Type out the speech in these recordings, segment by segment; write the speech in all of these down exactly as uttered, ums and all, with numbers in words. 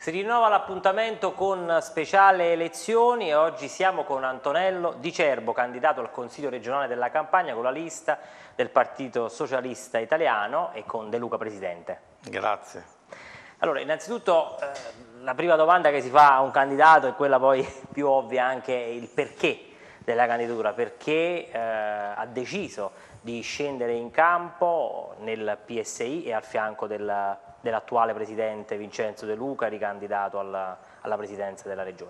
Si rinnova l'appuntamento con speciale elezioni e oggi siamo con Antonello Di Cerbo, candidato al Consiglio regionale della Campania con la lista del Partito Socialista Italiano e con De Luca presidente. Grazie. Allora, innanzitutto eh, la prima domanda che si fa a un candidato è quella poi più ovvia, anche il perché della candidatura, perché eh, ha deciso di scendere in campo nel P S I e al fianco del dell'attuale presidente Vincenzo De Luca, ricandidato alla, alla presidenza della regione.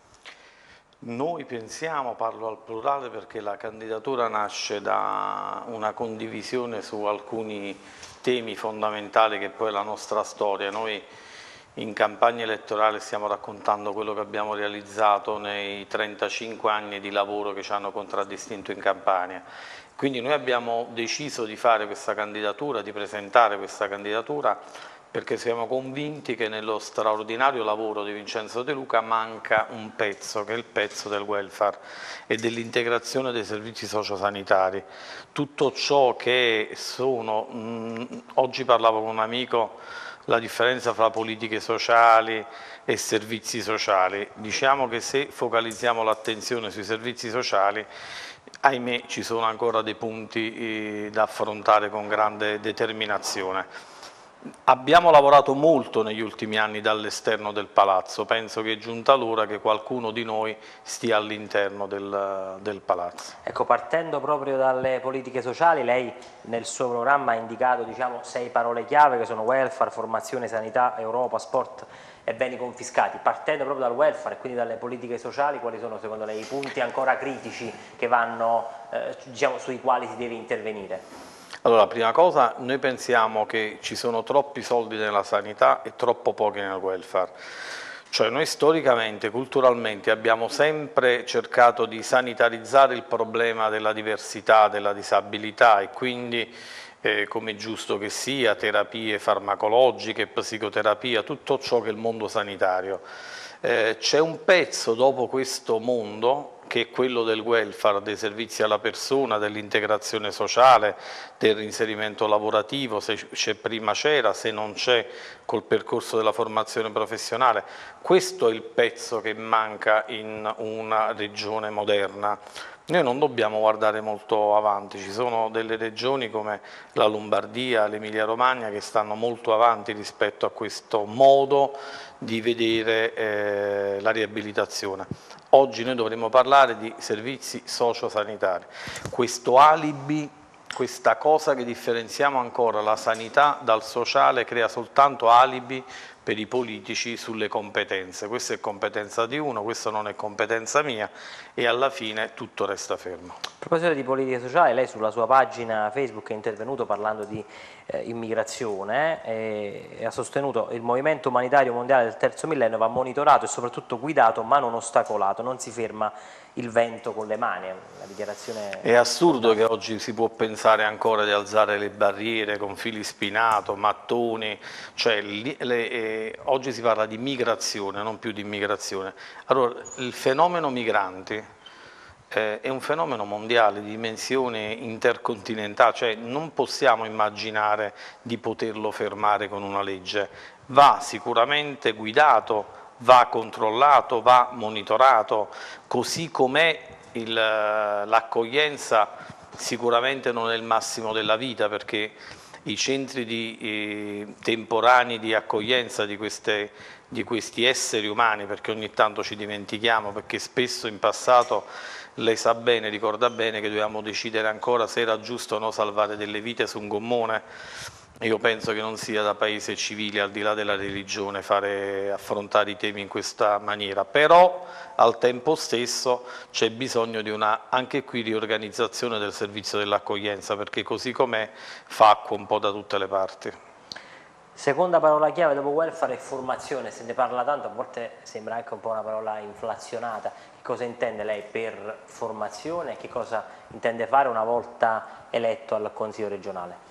Noi pensiamo, parlo al plurale perché la candidatura nasce da una condivisione su alcuni temi fondamentali che poi è la nostra storia. Noi in campagna elettorale stiamo raccontando quello che abbiamo realizzato nei trentacinque anni di lavoro che ci hanno contraddistinto in Campania. Quindi noi abbiamo deciso di fare questa candidatura, di presentare questa candidatura perché siamo convinti che nello straordinario lavoro di Vincenzo De Luca manca un pezzo, che è il pezzo del welfare e dell'integrazione dei servizi sociosanitari. Tutto ciò che sono, mh, oggi parlavo con un amico, la differenza fra politiche sociali e servizi sociali. Diciamo che se focalizziamo l'attenzione sui servizi sociali, ahimè ci sono ancora dei punti eh, da affrontare con grande determinazione. Abbiamo lavorato molto negli ultimi anni dall'esterno del palazzo, penso che è giunta l'ora che qualcuno di noi stia all'interno del, del palazzo. Ecco, partendo proprio dalle politiche sociali, lei nel suo programma ha indicato, diciamo, sei parole chiave che sono welfare, formazione, sanità, Europa, sport e beni confiscati. Partendo proprio dal welfare e quindi dalle politiche sociali, quali sono secondo lei i punti ancora critici che vanno, eh, diciamo, sui quali si deve intervenire? Allora, prima cosa, noi pensiamo che ci sono troppi soldi nella sanità e troppo pochi nel welfare. Cioè noi storicamente, culturalmente abbiamo sempre cercato di sanitarizzare il problema della diversità, della disabilità e quindi, eh, come è giusto che sia, terapie farmacologiche, psicoterapia, tutto ciò che è il mondo sanitario. Eh, c'è un pezzo dopo questo mondo che è quello del welfare, dei servizi alla persona, dell'integrazione sociale, del reinserimento lavorativo, se c'è prima c'era, se non c'è col percorso della formazione professionale. Questo è il pezzo che manca in una regione moderna. Noi non dobbiamo guardare molto avanti, ci sono delle regioni come la Lombardia, l'Emilia Romagna che stanno molto avanti rispetto a questo modo di vedere eh, la riabilitazione. Oggi noi dovremmo parlare di servizi sociosanitari, questo alibi, questa cosa che differenziamo ancora la sanità dal sociale crea soltanto alibi per i politici sulle competenze, questa è competenza di uno, questa non è competenza mia e alla fine tutto resta fermo. A proposito di politica sociale, lei sulla sua pagina Facebook è intervenuto parlando di eh, immigrazione eh, e ha sostenuto che il movimento umanitario mondiale del terzo millennio va monitorato e soprattutto guidato ma non ostacolato, non si ferma il vento con le mani, è una dichiarazione... È assurdo che oggi si può pensare ancora di alzare le barriere con fili spinato, mattoni, cioè le, le, eh, oggi si parla di migrazione, non più di immigrazione. Allora, il fenomeno migranti eh, è un fenomeno mondiale di dimensione intercontinentale, cioè non possiamo immaginare di poterlo fermare con una legge, va sicuramente guidato, va controllato, va monitorato, così com'è l'accoglienza sicuramente non è il massimo della vita perché i centri di, eh, temporanei di accoglienza di, queste, di questi esseri umani, perché ogni tanto ci dimentichiamo, perché spesso in passato lei sa bene, ricorda bene che dovevamo decidere ancora se era giusto o no salvare delle vite su un gommone. Io penso che non sia da paese civile, al di là della religione, fare, affrontare i temi in questa maniera, però al tempo stesso c'è bisogno di una, anche qui, riorganizzazione del servizio dell'accoglienza, perché così com'è fa acqua un po' da tutte le parti. Seconda parola chiave dopo welfare è formazione, se ne parla tanto, a volte sembra anche un po' una parola inflazionata. Che cosa intende lei per formazione e che cosa intende fare una volta eletto al Consiglio regionale?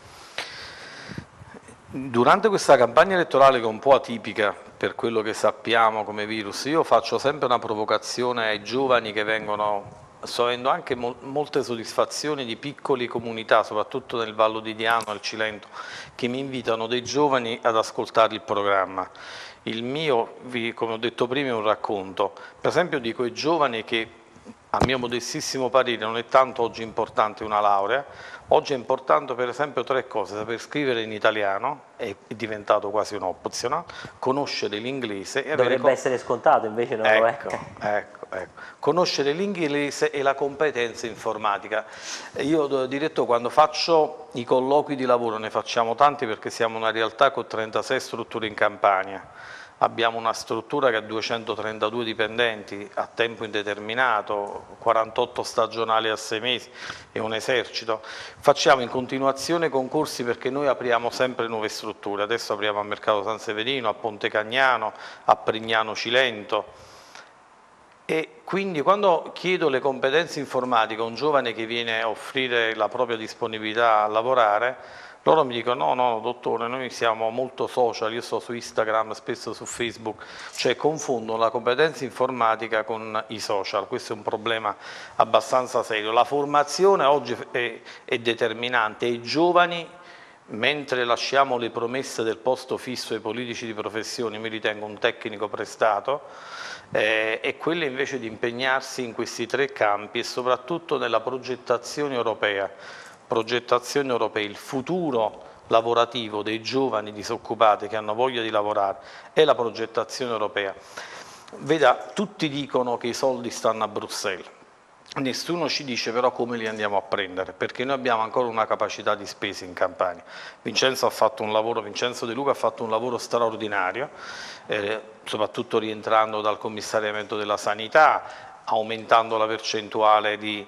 Durante questa campagna elettorale che è un po' atipica per quello che sappiamo come virus, io faccio sempre una provocazione ai giovani che vengono, sto avendo anche mo molte soddisfazioni di piccole comunità, soprattutto nel Vallo di Diano, al Cilento, che mi invitano dei giovani ad ascoltare il programma. Il mio, come ho detto prima, è un racconto, per esempio di quei giovani che, a mio modestissimo parere, non è tanto oggi importante una laurea, oggi è importante per esempio tre cose: saper scrivere in italiano, è diventato quasi un optional, conoscere l'inglese e dovrebbe avere... essere scontato, invece non ecco, lo è. ecco, ecco. Conoscere l'inglese e la competenza informatica. Io, direttore, quando faccio i colloqui di lavoro, ne facciamo tanti perché siamo una realtà con trentasei strutture in Campania. Abbiamo una struttura che ha duecentotrentadue dipendenti a tempo indeterminato, quarantotto stagionali a sei mesi e un esercito. Facciamo in continuazione concorsi perché noi apriamo sempre nuove strutture. Adesso apriamo a Mercato San Severino, a Ponte Cagnano, a Prignano Cilento. E quindi quando chiedo le competenze informatiche a un giovane che viene a offrire la propria disponibilità a lavorare, loro mi dicono: no, no, dottore, noi siamo molto social, io sto su Instagram, spesso su Facebook, cioè confondono la competenza informatica con i social. Questo è un problema abbastanza serio. La formazione oggi è, è determinante e i giovani, mentre lasciamo le promesse del posto fisso ai politici di professione, mi ritengo un tecnico prestato, eh, è quella invece di impegnarsi in questi tre campi e soprattutto nella progettazione europea. Progettazione europea, il futuro lavorativo dei giovani disoccupati che hanno voglia di lavorare è la progettazione europea. Veda, tutti dicono che i soldi stanno a Bruxelles, nessuno ci dice però come li andiamo a prendere, perché noi abbiamo ancora una capacità di spesa in Campania. Vincenzo ha fatto un lavoro, Vincenzo De Luca ha fatto un lavoro straordinario, eh, soprattutto rientrando dal commissariamento della sanità, aumentando la percentuale di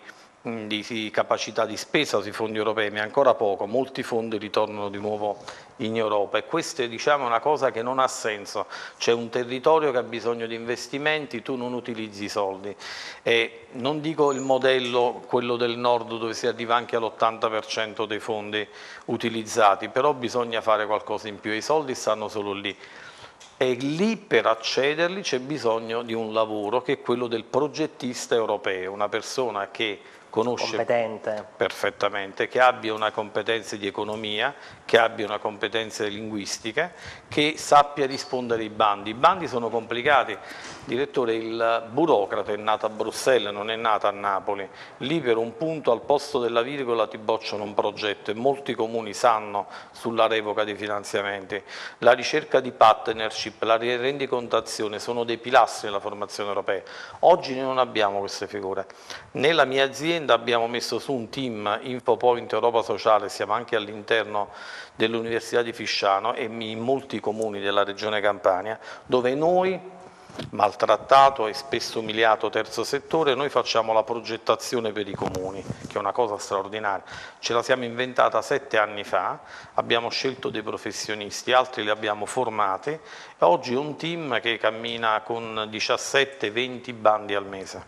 di capacità di spesa sui fondi europei, ma è ancora poco, molti fondi ritornano di nuovo in Europa e questa, diciamo, è una cosa che non ha senso. C'è un territorio che ha bisogno di investimenti, tu non utilizzi i soldi. E non dico il modello, quello del nord, dove si arriva anche all'ottanta per cento dei fondi utilizzati, però bisogna fare qualcosa in più, i soldi stanno solo lì. E lì, per accederli, c'è bisogno di un lavoro che è quello del progettista europeo, una persona che conosce competente. perfettamente, che abbia una competenza di economia, che abbia una competenza linguistica, che sappia rispondere ai bandi. I bandi sono complicati, direttore, il burocrate è nato a Bruxelles, non è nato a Napoli, lì per un punto al posto della virgola ti bocciano un progetto e molti comuni sanno sulla revoca dei finanziamenti. La ricerca di partnership, la rendicontazione sono dei pilastri della formazione europea. Oggi noi non abbiamo queste figure. Nella mia azienda abbiamo messo su un team InfoPoint Europa Sociale, siamo anche all'interno dell'Università di Fisciano e in molti comuni della regione Campania, dove noi, maltrattato e spesso umiliato terzo settore, noi facciamo la progettazione per i comuni, che è una cosa straordinaria. Ce la siamo inventata sette anni fa, abbiamo scelto dei professionisti, altri li abbiamo formati e oggi è un team che cammina con diciassette venti bandi al mese.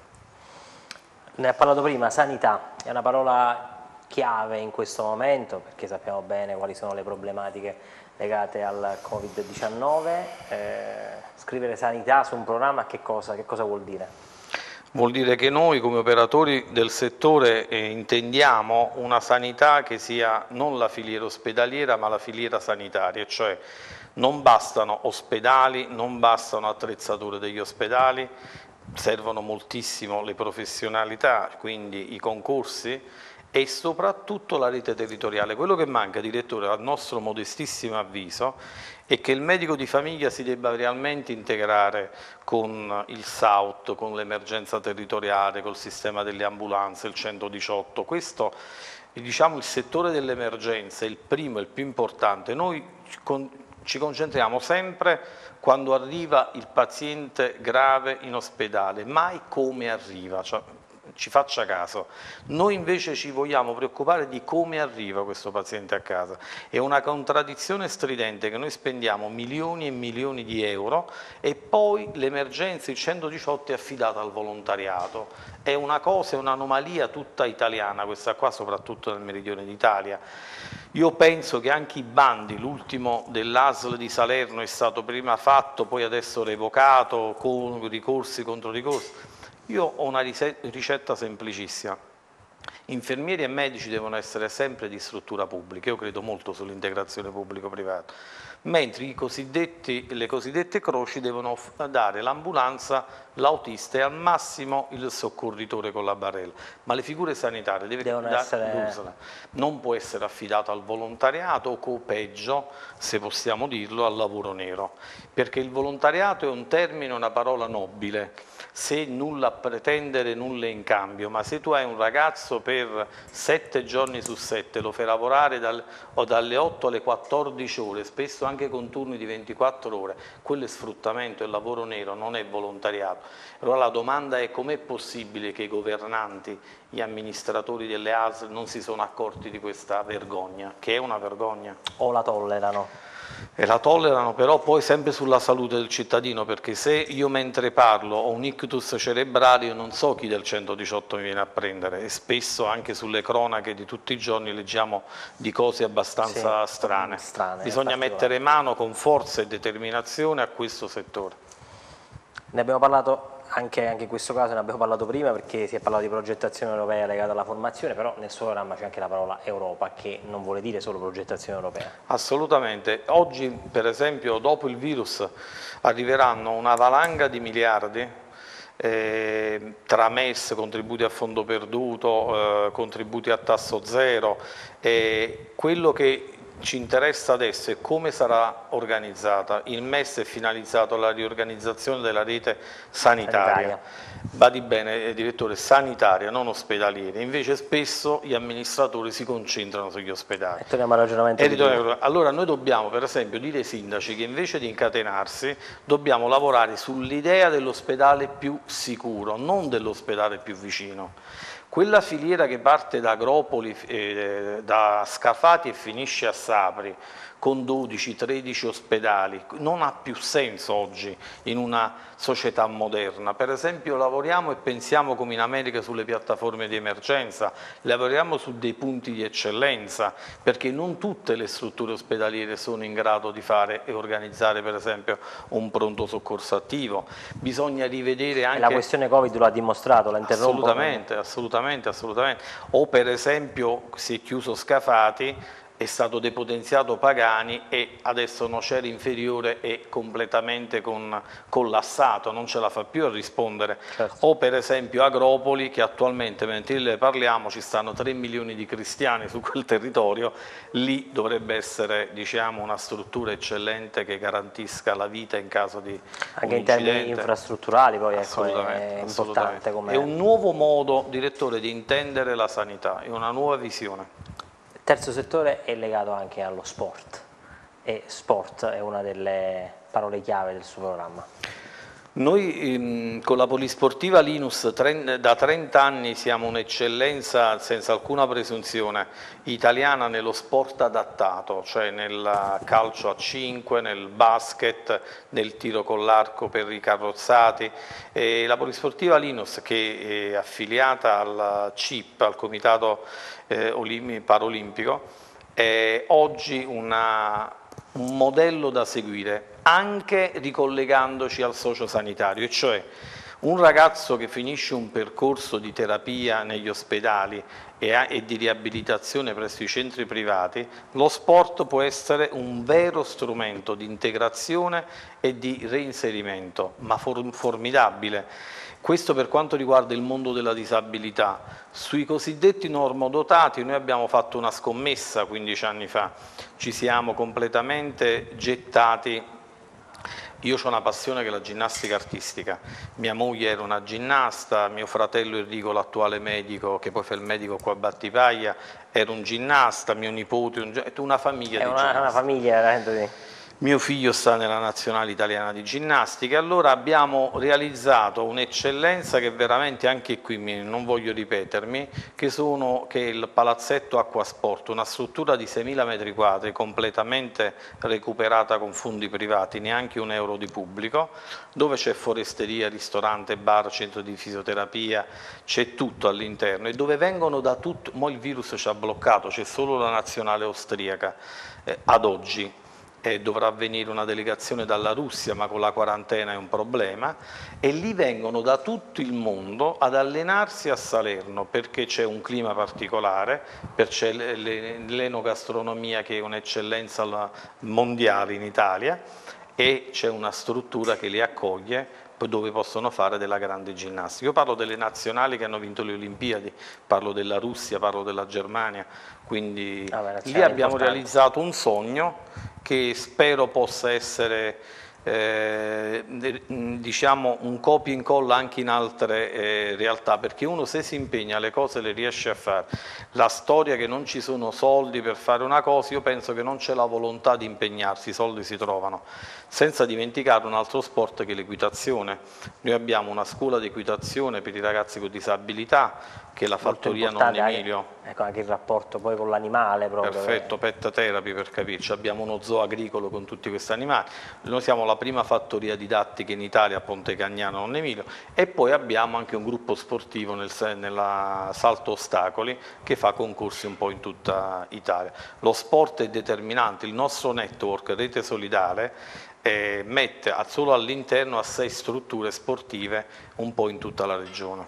Ne ha parlato prima, sanità, è una parola chiave in questo momento perché sappiamo bene quali sono le problematiche legate al Covid diciannove. Eh, scrivere sanità su un programma che cosa, che cosa vuol dire? Vuol dire che noi come operatori del settore eh, intendiamo una sanità che sia non la filiera ospedaliera ma la filiera sanitaria, cioè non bastano ospedali, non bastano attrezzature degli ospedali, servono moltissimo le professionalità, quindi i concorsi e soprattutto la rete territoriale. Quello che manca, direttore, al nostro modestissimo avviso, è che il medico di famiglia si debba realmente integrare con il SAUT, con l'emergenza territoriale, col sistema delle ambulanze, il centodiciotto. Questo, diciamo, il settore dell'emergenza è il primo, il più importante. Noi ci concentriamo sempre quando arriva il paziente grave in ospedale, mai come arriva, cioè, ci faccia caso. Noi invece ci vogliamo preoccupare di come arriva questo paziente a casa. È una contraddizione stridente che noi spendiamo milioni e milioni di euro e poi l'emergenza, il centodiciotto, è affidata al volontariato. È una cosa, è un'anomalia tutta italiana, questa qua, soprattutto nel meridione d'Italia. Io penso che anche i bandi, l'ultimo dell'A S L di Salerno è stato prima fatto, poi adesso revocato, con ricorsi contro ricorsi. Io ho una ricetta semplicissima. Infermieri e medici devono essere sempre di struttura pubblica, io credo molto sull'integrazione pubblico-privato, mentre i cosiddetti, le cosiddette croci devono dare l'ambulanza, l'autista e al massimo il soccorritore con la barella, ma le figure sanitarie deve Devono da, essere... non può essere affidato al volontariato o peggio, se possiamo dirlo, al lavoro nero, perché il volontariato è un termine, una parola nobile, se nulla a pretendere, nulla in cambio, ma se tu hai un ragazzo per sette giorni su sette, lo fai lavorare dal, o dalle otto alle quattordici ore, spesso anche con turni di ventiquattro ore, quello è sfruttamento, è lavoro nero, non è volontariato. Allora la domanda è: com'è possibile che i governanti, gli amministratori delle A S L non si sono accorti di questa vergogna, che è una vergogna? O la tollerano? E la tollerano, però poi sempre sulla salute del cittadino, perché se io mentre parlo ho un ictus cerebrale, io non so chi del centodiciotto mi viene a prendere, e spesso anche sulle cronache di tutti i giorni leggiamo di cose abbastanza sì, strane. strane. Bisogna mettere mano con forza e determinazione a questo settore. Ne abbiamo parlato anche, anche in questo caso, ne abbiamo parlato prima, perché si è parlato di progettazione europea legata alla formazione, però nel suo programma c'è anche la parola Europa, che non vuole dire solo progettazione europea. Assolutamente. Oggi, per esempio, dopo il virus arriveranno una valanga di miliardi eh, tra M E S, contributi a fondo perduto, eh, contributi a tasso zero, e quello che ci interessa adesso è come sarà organizzata. Il M E S è finalizzato alla riorganizzazione della rete sanitaria. sanitaria. Badi bene, direttore, sanitaria, non ospedaliera. Invece spesso gli amministratori si concentrano sugli ospedali. E torniamo al ragionamento. E ritorniamo, allora noi dobbiamo, per esempio, dire ai sindaci che invece di incatenarsi dobbiamo lavorare sull'idea dell'ospedale più sicuro, non dell'ospedale più vicino. Quella filiera che parte da Agropoli, eh, da Scafati e finisce a Sapri, con dodici tredici ospedali, non ha più senso oggi in una società moderna. Per esempio lavoriamo e pensiamo come in America sulle piattaforme di emergenza, lavoriamo su dei punti di eccellenza, perché non tutte le strutture ospedaliere sono in grado di fare e organizzare per esempio un pronto soccorso attivo. Bisogna rivedere anche... E la questione Covid lo ha dimostrato, la interrompo. Assolutamente, assolutamente, assolutamente. O per esempio si è chiuso Scafati, è stato depotenziato Pagani e adesso Nocera Inferiore è completamente con, collassato, non ce la fa più a rispondere. Certo. O per esempio Agropoli, che attualmente mentre ne parliamo ci stanno tre milioni di cristiani su quel territorio, lì dovrebbe essere, diciamo, una struttura eccellente che garantisca la vita in caso di anche un in incidente. termini infrastrutturali poi, ecco, assolutamente, è assolutamente. importante. Come... È un nuovo modo, direttore, di intendere la sanità, è una nuova visione. Il terzo settore è legato anche allo sport, e sport è una delle parole chiave del suo programma. Noi ehm, con la Polisportiva Linus da trenta anni siamo un'eccellenza senza alcuna presunzione italiana nello sport adattato, cioè nel calcio a cinque, nel basket, nel tiro con l'arco per i carrozzati. E la Polisportiva Linus, che è affiliata al C I P, al Comitato eh, Paralimpico, è oggi una, un modello da seguire, anche ricollegandoci al sociosanitario, e cioè un ragazzo che finisce un percorso di terapia negli ospedali e, e di riabilitazione presso i centri privati, lo sport può essere un vero strumento di integrazione e di reinserimento, ma for- formidabile. Questo per quanto riguarda il mondo della disabilità. Sui cosiddetti normodotati noi abbiamo fatto una scommessa quindici anni fa, ci siamo completamente gettati. Io ho una passione che è la ginnastica artistica, mia moglie era una ginnasta, mio fratello Enrico, l'attuale medico, che poi fa il medico qua a Battipaglia, era un ginnasta, mio nipote, un, una famiglia è di una, ginnasti. È una famiglia veramente. Mio figlio sta nella nazionale italiana di ginnastica, allora abbiamo realizzato un'eccellenza che veramente anche qui, non voglio ripetermi, che, sono, che è il Palazzetto Acquasport, una struttura di seimila metri quadri completamente recuperata con fondi privati, neanche un euro di pubblico, dove c'è foresteria, ristorante, bar, centro di fisioterapia, c'è tutto all'interno, e dove vengono da tutto, mo il virus ci ha bloccato, c'è solo la nazionale austriaca eh, ad oggi. eh, dovrà venire una delegazione dalla Russia, ma con la quarantena è un problema, e lì vengono da tutto il mondo ad allenarsi a Salerno perché c'è un clima particolare, perché c'è l'enogastronomia che è un'eccellenza mondiale in Italia e c'è una struttura che li accoglie dove possono fare della grande ginnastica. Io parlo delle nazionali che hanno vinto le Olimpiadi, parlo della Russia, parlo della Germania, quindi ah, beh, lì abbiamo importante. realizzato un sogno che spero possa essere eh, diciamo un copia e incolla anche in altre eh, realtà, perché uno se si impegna le cose le riesce a fare. La storia che non ci sono soldi per fare una cosa, io penso che non c'è la volontà di impegnarsi, i soldi si trovano, senza dimenticare un altro sport che è l'equitazione. Noi abbiamo una scuola di equitazione per i ragazzi con disabilità che è la fattoria Nonno Emilio. Anche, ecco, anche il rapporto poi con l'animale proprio. Perfetto, pet therapy per capirci, abbiamo uno zoo agricolo con tutti questi animali, noi siamo la prima fattoria didattica in Italia a Ponte Cagnano Nonno Emilio e poi abbiamo anche un gruppo sportivo nel, nella salto ostacoli che fa concorsi un po' in tutta Italia. Lo sport è determinante, il nostro network Rete Solidale eh, mette solo all'interno a sei strutture sportive un po' in tutta la regione.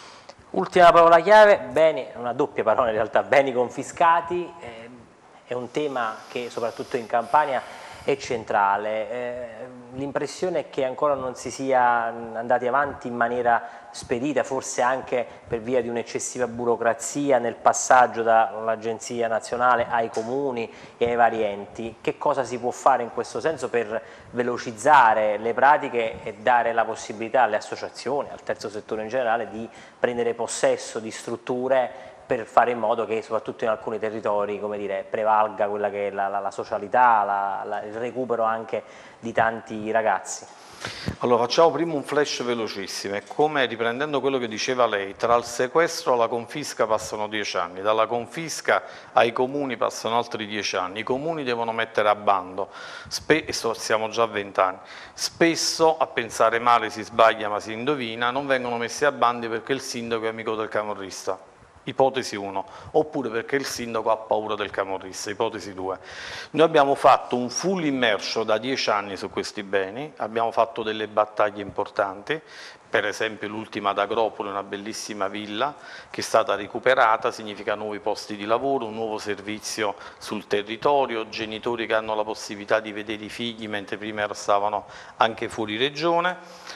Ultima parola chiave, beni, una doppia parola in realtà, beni confiscati, eh, è un tema che soprattutto in Campania è centrale. Eh, l'impressione è che ancora non si sia andati avanti in maniera spedita, forse anche per via di un'eccessiva burocrazia nel passaggio dall'Agenzia Nazionale ai comuni e ai vari enti. Che cosa si può fare in questo senso per velocizzare le pratiche e dare la possibilità alle associazioni, al terzo settore in generale, di prendere possesso di strutture per fare in modo che soprattutto in alcuni territori, come dire, prevalga quella che è la, la, la socialità, la, la, il recupero anche di tanti ragazzi? Allora facciamo prima un flash velocissimo, è come riprendendo quello che diceva lei, tra il sequestro alla confisca passano dieci anni, dalla confisca ai comuni passano altri dieci anni, i comuni devono mettere a bando, Spe siamo già a vent'anni, spesso a pensare male si sbaglia ma si indovina, non vengono messi a bando perché il sindaco è amico del camorrista. Ipotesi uno, oppure perché il sindaco ha paura del camorrista, ipotesi due. Noi abbiamo fatto un full immerso da dieci anni su questi beni, abbiamo fatto delle battaglie importanti, per esempio l'ultima ad Agropoli, una bellissima villa che è stata recuperata, significa nuovi posti di lavoro, un nuovo servizio sul territorio, genitori che hanno la possibilità di vedere i figli mentre prima stavano anche fuori regione,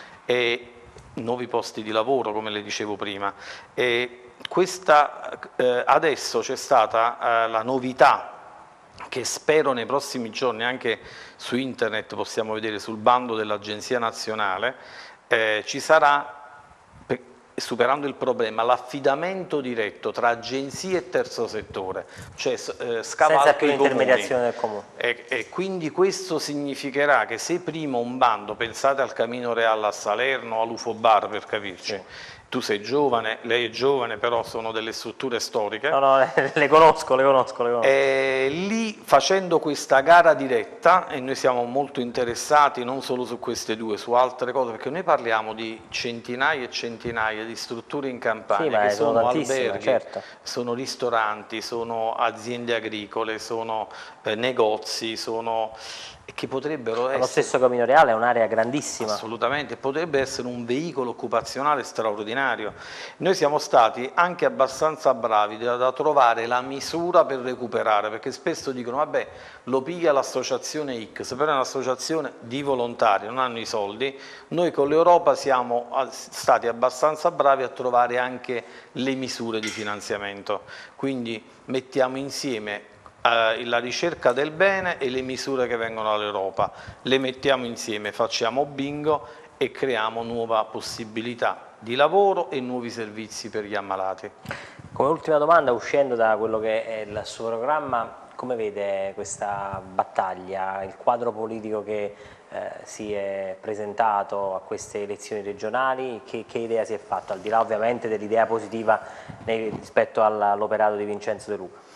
e nuovi posti di lavoro come le dicevo prima. E questa, eh, adesso c'è stata eh, la novità che spero nei prossimi giorni anche su internet possiamo vedere sul bando dell'Agenzia Nazionale, eh, ci sarà, per, superando il problema, l'affidamento diretto tra agenzie e terzo settore, cioè eh, senza più l'intermediazione del comune. E, e quindi questo significherà che se prima un bando, pensate al Camino Reale a Salerno, all'U F O Bar per capirci, sì. Tu sei giovane, lei è giovane, però sono delle strutture storiche. No, no, le, le conosco, le conosco, le conosco. E lì facendo questa gara diretta, e noi siamo molto interessati non solo su queste due, su altre cose, perché noi parliamo di centinaia e centinaia di strutture in Campania, sì, che sono, sono alberghi, certo. Sono ristoranti, sono aziende agricole, sono eh, negozi, sono... che potrebbero essere... Lo stesso Camino Reale è un'area grandissima. Assolutamente, potrebbe essere un veicolo occupazionale straordinario. Noi siamo stati anche abbastanza bravi da, da trovare la misura per recuperare, perché spesso dicono vabbè lo piglia l'associazione X, però è un'associazione di volontari, non hanno i soldi. Noi con l'Europa siamo stati abbastanza bravi a trovare anche le misure di finanziamento, quindi mettiamo insieme la ricerca del bene e le misure che vengono dall'Europa, le mettiamo insieme, facciamo bingo e creiamo nuova possibilità di lavoro e nuovi servizi per gli ammalati. Come ultima domanda, uscendo da quello che è il suo programma, come vede questa battaglia, il quadro politico che eh, si è presentato a queste elezioni regionali, che, che idea si è fatta, al di là ovviamente dell'idea positiva nei, rispetto all'operato di Vincenzo De Luca?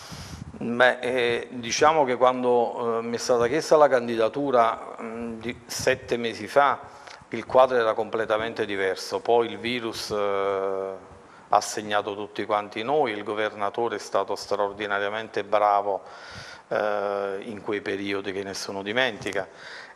Beh, eh, diciamo che quando eh, mi è stata chiesta la candidatura mh, di sette mesi fa il quadro era completamente diverso, poi il virus eh, ha segnato tutti quanti noi, il governatore è stato straordinariamente bravo eh, in quei periodi che nessuno dimentica.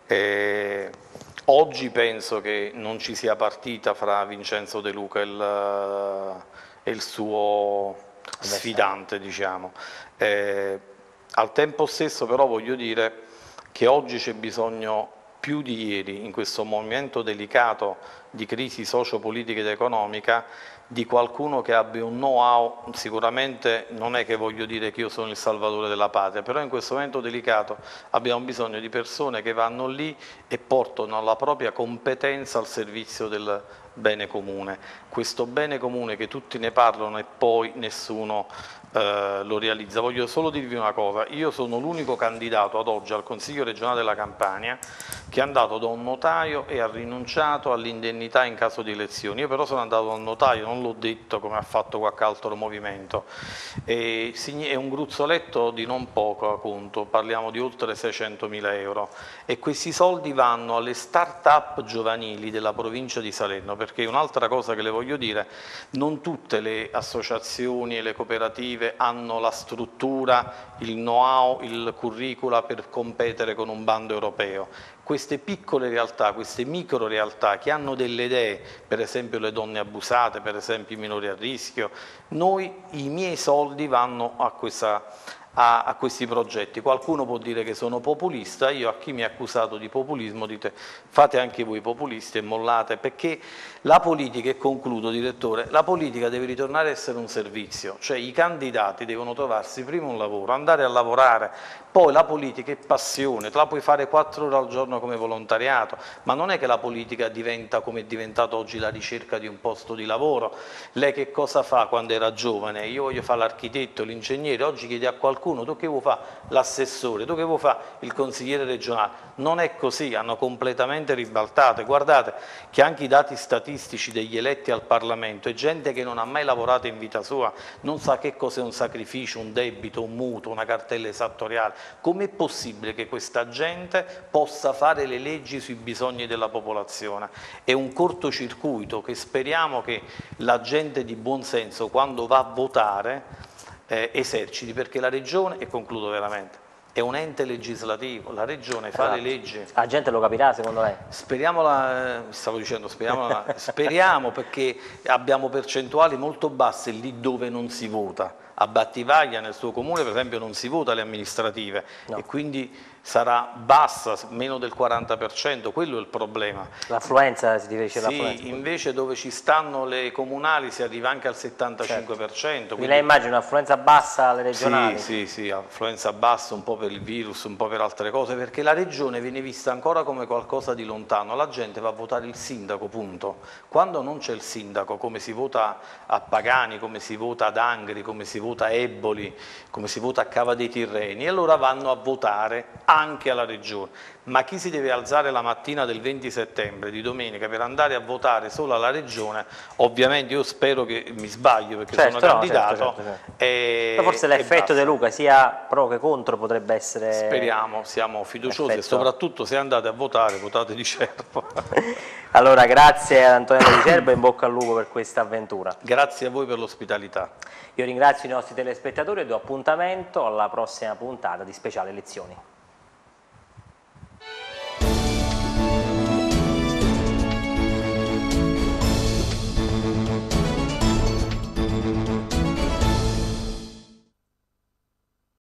E oggi penso che non ci sia partita fra Vincenzo De Luca e il, e il suo sfidante, diciamo. Eh, al tempo stesso però voglio dire che oggi c'è bisogno più di ieri, in questo momento delicato di crisi socio-politica ed economica, di qualcuno che abbia un know-how. Sicuramente non è che voglio dire che io sono il salvatore della patria, però in questo momento delicato abbiamo bisogno di persone che vanno lì e portano la propria competenza al servizio del bene comune. Questo bene comune che tutti ne parlano e poi nessuno eh, lo realizza. Voglio solo dirvi una cosa: io sono l'unico candidato ad oggi al Consiglio regionale della Campania che è andato da un notaio e ha rinunciato all'indennità in caso di elezioni. Io però sono andato da un notaio, non l'ho detto come ha fatto qualche altro movimento. E è un gruzzoletto di non poco conto, parliamo di oltre seicentomila euro, e questi soldi vanno alle start-up giovanili della provincia di Salerno, perché un'altra cosa che le voglio dire: non tutte le associazioni e le cooperative hanno la struttura, il know-how, il curricula per competere con un bando europeo. Queste piccole realtà, queste micro realtà che hanno delle idee, per esempio le donne abusate, per esempio i minori a rischio, noi, i miei soldi vanno a questa A, a questi progetti. Qualcuno può dire che sono populista, io a chi mi ha accusato di populismo dite fate anche voi populisti e mollate, perché la politica, e concludo direttore, la politica deve ritornare a essere un servizio, cioè i candidati devono trovarsi prima un lavoro, andare a lavorare, poi la politica è passione, te la puoi fare quattro ore al giorno come volontariato, ma non è che la politica diventa, come è diventato oggi, la ricerca di un posto di lavoro. Lei che cosa fa quando era giovane? Io voglio fare l'architetto, l'ingegnere, oggi chiedi a qualcuno tu che vuoi fare l'assessore, tu che vuoi fare il consigliere regionale. Non è così, hanno completamente ribaltato. Guardate che anche i dati statistici degli eletti al Parlamento è gente che non ha mai lavorato in vita sua, non sa che cos'è un sacrificio, un debito, un mutuo, una cartella esattoriale. Com'è possibile che questa gente possa fare le leggi sui bisogni della popolazione? È un cortocircuito che speriamo che la gente di buon senso, quando va a votare, Eh, eserciti, perché la Regione, e concludo veramente, è un ente legislativo, la Regione fa esatto. le leggi. La gente lo capirà secondo lei? Speriamola, stavo dicendo, speriamola, speriamo, perché abbiamo percentuali molto basse lì dove non si vota. A Battivaglia, nel suo comune, per esempio, non si vota le amministrative, no. E quindi sarà bassa, meno del quaranta per cento, quello è il problema. L'affluenza si dice? Sì, invece dove ci stanno le comunali si arriva anche al settantacinque per cento. Certo. Quindi lei immagina un'affluenza bassa alle regionali? Sì, sì, sì, affluenza bassa un po' per il virus, un po' per altre cose, perché la regione viene vista ancora come qualcosa di lontano, la gente va a votare il sindaco, punto. Quando non c'è il sindaco, come si vota a Pagani, come si vota ad Angri, come si vota a Eboli, come si vota a Cava dei Tirreni, allora vanno a votare anche alla regione. Ma chi si deve alzare la mattina del venti settembre, di domenica, per andare a votare solo alla regione, ovviamente io spero che mi sbaglio, perché certo, sono no, candidato. Certo, certo, certo. E, Ma forse l'effetto De Luca, sia pro che contro, potrebbe essere... Speriamo, siamo fiduciosi effetto. E soprattutto se andate a votare, votate di Cerbo. Allora, grazie ad Antonello Di Cerbo e in bocca al lupo per questa avventura. Grazie a voi per l'ospitalità. Io ringrazio i nostri telespettatori e do appuntamento alla prossima puntata di Speciale Elezioni.